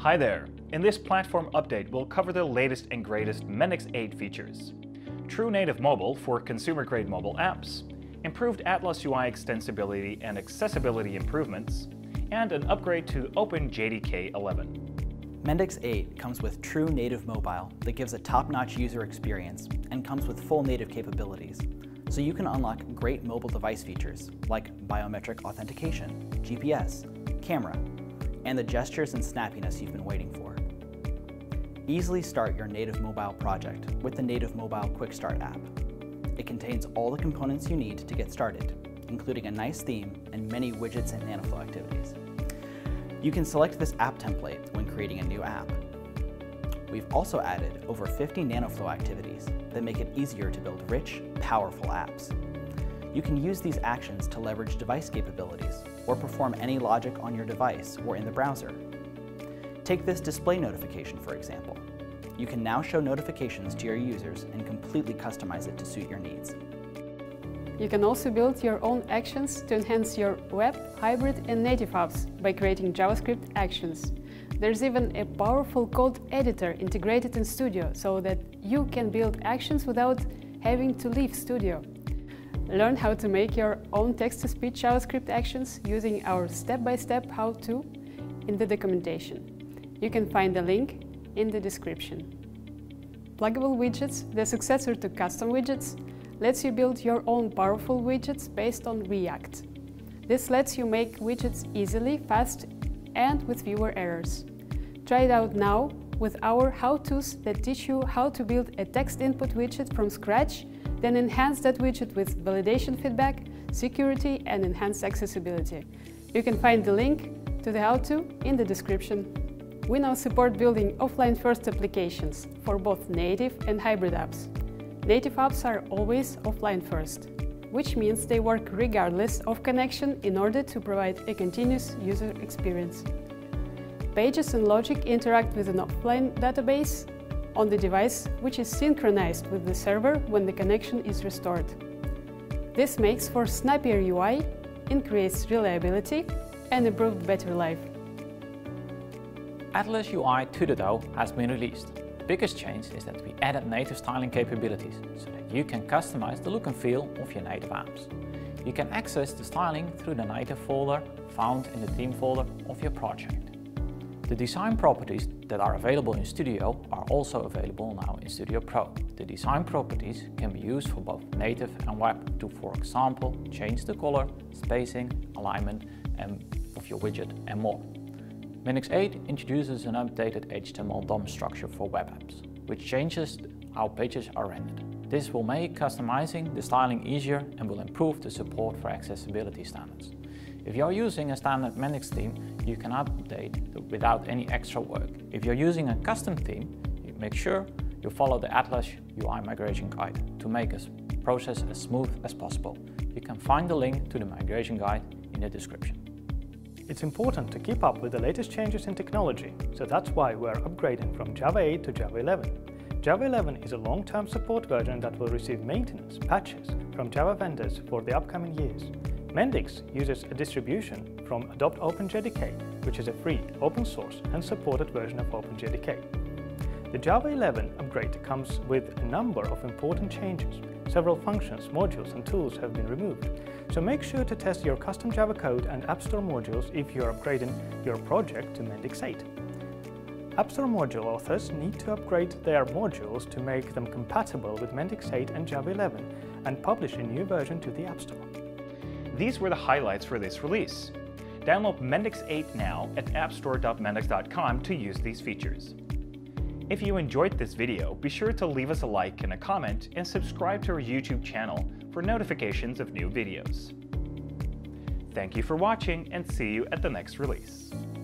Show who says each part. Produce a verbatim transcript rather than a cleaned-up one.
Speaker 1: Hi there! In this platform update, we'll cover the latest and greatest Mendix eight features. True native mobile for consumer-grade mobile apps, improved Atlas U I extensibility and accessibility improvements, and an upgrade to Open J D K eleven.
Speaker 2: Mendix eight comes with true native mobile that gives a top-notch user experience and comes with full native capabilities, so you can unlock great mobile device features like biometric authentication, G P S, camera, and the gestures and snappiness you've been waiting for. Easily start your native mobile project with the native mobile Quickstart app. It contains all the components you need to get started, including a nice theme and many widgets and NanoFlow activities. You can select this app template when creating a new app. We've also added over fifty NanoFlow activities that make it easier to build rich, powerful apps. You can use these actions to leverage device capabilities or perform any logic on your device or in the browser. Take this display notification, for example. You can now show notifications to your users and completely customize it to suit your needs.
Speaker 3: You can also build your own actions to enhance your web, hybrid and native apps by creating JavaScript actions. There's even a powerful code editor integrated in Studio so that you can build actions without having to leave Studio. Learn how to make your own text-to-speech JavaScript actions using our step-by-step how-to in the documentation. You can find the link in the description. Pluggable Widgets, the successor to custom widgets, lets you build your own powerful widgets based on React. This lets you make widgets easily, fast, and with fewer errors. Try it out now with our how-tos that teach you how to build a text input widget from scratch, then enhance that widget with validation feedback, security, and enhanced accessibility. You can find the link to the how-to in the description. We now support building offline-first applications for both native and hybrid apps. Native apps are always offline-first, which means they work regardless of connection in order to provide a continuous user experience. Pages and logic interact with an offline database on the device, which is synchronized with the server when the connection is restored. This makes for snappier U I, increased reliability, and improved battery life.
Speaker 4: Atlas U I two point oh has been released. The biggest change is that we added native styling capabilities so that you can customize the look and feel of your native apps. You can access the styling through the native folder found in the theme folder of your project. The design properties that are available in Studio are also available now in Studio Pro. The design properties can be used for both native and web to, for example, change the color, spacing, alignment and of your widget and more. Mendix eight introduces an updated H T M L D O M structure for web apps, which changes how pages are rendered. This will make customizing the styling easier and will improve the support for accessibility standards. If you are using a standard Mendix theme, you can update without any extra work. If you're using a custom theme, you make sure you follow the Atlas U I migration guide to make this process as smooth as possible. You can find the link to the migration guide in the description.
Speaker 5: It's important to keep up with the latest changes in technology, so that's why we're upgrading from Java eight to Java eleven. Java eleven is a long-term support version that will receive maintenance patches from Java vendors for the upcoming years. Mendix uses a distribution from Adopt Open J D K, which is a free, open source and supported version of Open J D K. The Java eleven upgrade comes with a number of important changes. Several functions, modules and tools have been removed, so make sure to test your custom Java code and App Store modules if you're upgrading your project to Mendix eight. App Store module authors need to upgrade their modules to make them compatible with Mendix eight and Java eleven and publish a new version to the App Store.
Speaker 1: These were the highlights for this release. Download Mendix eight now at app store dot mendix dot com to use these features. If you enjoyed this video, be sure to leave us a like and a comment and subscribe to our YouTube channel for notifications of new videos. Thank you for watching and see you at the next release.